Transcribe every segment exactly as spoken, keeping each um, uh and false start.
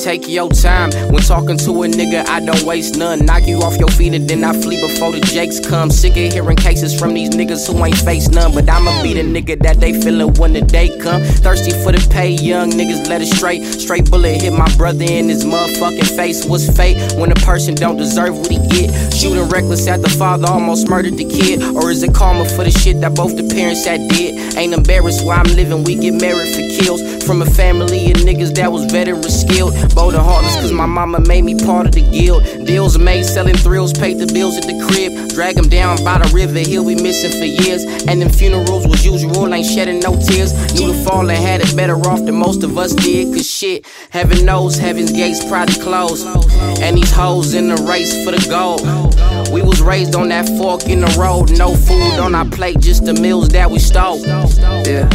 take your time. When talking to a nigga, I don't waste none. Knock you off your feet and then I flee before the jakes come. Sick of hearing cases from these niggas who ain't face none. But I'ma be the nigga that they feelin' when the day come. Thirsty for the pay, young niggas let it straight. Straight bullet hit my brother in his motherfucking face. What's fate when a person don't deserve what he get? Shooting reckless at the father, almost murdered the kid. Or is it karma for the shit that both the parents had did? Ain't embarrassed where I'm living, we get married for kills. From a family of niggas that was veteran skilled. Bold and heartless cause my mama made me part of the guild. Deals made selling thrills, paid the bills at the crib. Drag him down by the river, he'll be missing for years. And them funerals was usual, ain't shedding no tears. Knew the fallen had it better off than most of us did. Cause shit, heaven knows heaven's gates probably closed. And these hoes in the race for the gold. We was raised on that fork in the road. No food on our plate, just the meals that we stole. Yeah.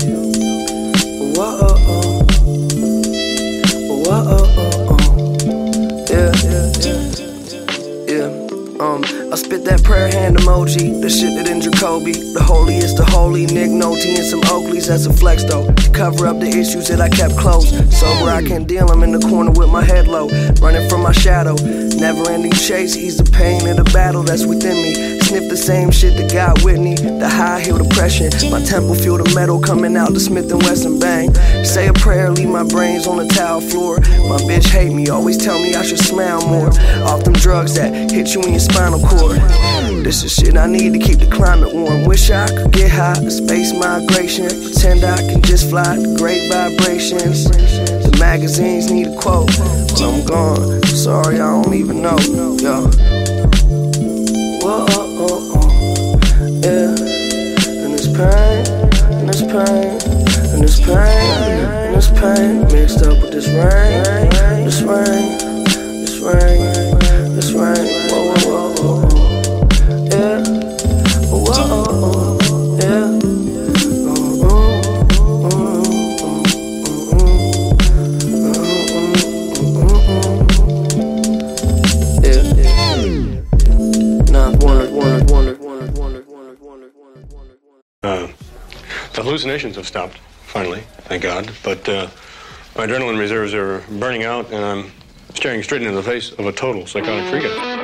Whoa, oh, oh. Whoa, oh, oh. Yeah, yeah, yeah, yeah. Um, I spit that prayer hand emoji, the shit that in Jacoby. The holiest, the holy, Nick Nolte and some Oakleys, that's a flex though. To cover up the issues that I kept close. Sober, I can't deal, I'm in the corner with my head low. Running from my shadow, never ending chase, ease the pain of the battle that's within me. Sniff the same shit that got Whitney, the high heel depression. My temple feel the metal coming out the Smith and Wesson bang. Say a prayer, leave my brains on the tile floor. My bitch hate me, always tell me I should smile more. Off them drugs that hit you in your spinal cord. This is shit I need to keep the climate warm. Wish I could get high, space migration. Pretend I can just fly the great vibrations. The magazines need a quote, but I'm gone. Sorry, I don't even know. Yo. Whoa, oh, oh, oh. Yeah. And this pain, and this pain, and this pain, and this pain mixed up with this rain, this rain, this rain, this rain. Whoa, whoa, whoa, whoa. Yeah. Whoa, oh, oh. Yeah. Oh, oh, oh, oh, yeah, yeah. Nah, wondered, wondered, wondered, wondered, wondered, wondered, wondered, wondered, wondered. Uh, the hallucinations have stopped, finally, thank God. But uh, my adrenaline reserves are burning out, and I'm staring straight into the face of a total psychotic freakout.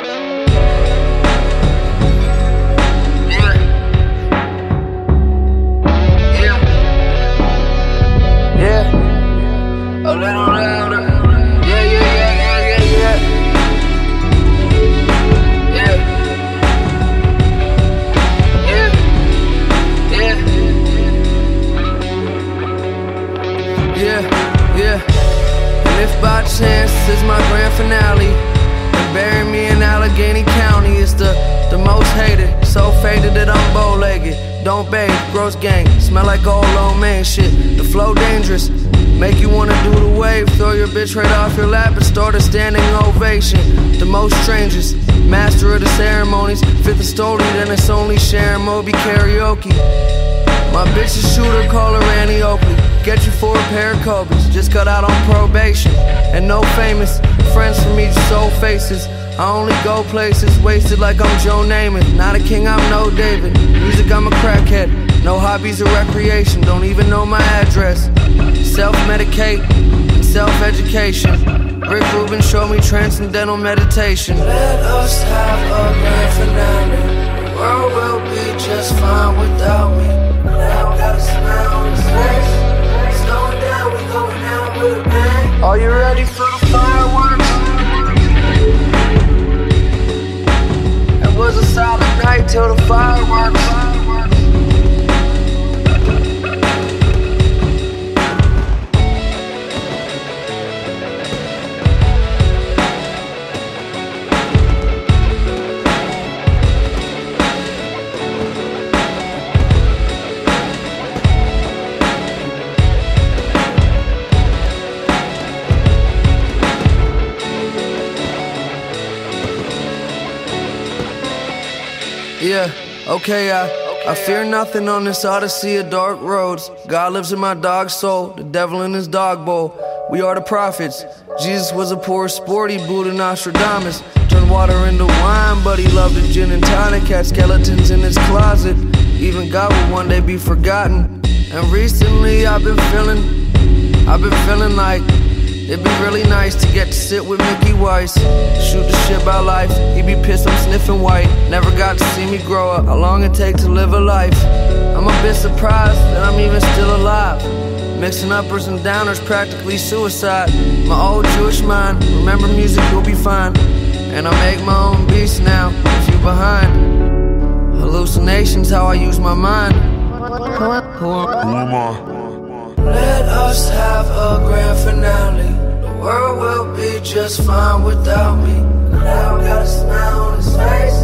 A little louder. Yeah, yeah, yeah, yeah, yeah, yeah. Yeah. Yeah. Yeah. Yeah. Yeah. And if by chance this is my grand finale, then bury me in Allegheny County. It's the, the most hated, so faded that I'm bow-legged. Don't bathe, gross gang, smell like old low man shit. The flow dangerous, make you wanna do the wave. Throw your bitch right off your lap and start a standing ovation. The most strangest, master of the ceremonies. Fifth of story, then it's only Sharon Moby karaoke. My bitch is shooter, call her Annie Oakley. Get you for a pair of Kobe's, just got out on probation. And no famous friends for me, just old faces. I only go places wasted like I'm Joe Namath. Not a king, I'm no David. Music, I'm a crackhead. No hobbies or recreation, don't even know my address. Self-medicate and self-education. Rick Rubin showed me transcendental meditation. Let us have a grand finale. The world will be just fine without me. Now got a smile on his face. It's going down, we going out with a bang. Are you ready for the fireworks? It was a solid night till the fireworks. Yeah, okay, I, I fear nothing on this odyssey of dark roads. God lives in my dog's soul, the devil in his dog bowl. We are the prophets. Jesus was a poor sporty Buddha Nostradamus. Turned water into wine, but he loved a gin and tonic. Had skeletons in his closet. Even God will one day be forgotten. And recently I've been feeling, I've been feeling like It'd be really nice to get to sit with Mickey Weiss, shoot the shit about life. He be pissed I'm sniffing white. Never got to see me grow up, how long it take to live a life. I'm a bit surprised that I'm even still alive. Mixing uppers and downers, practically suicide. My old Jewish mind, remember music, you'll be fine. And I make my own beats now, if you behind. Hallucinations, how I use my mind. Who am I? Let us have a grand finale. The world will be just fine without me. The cloud got a smile on his face.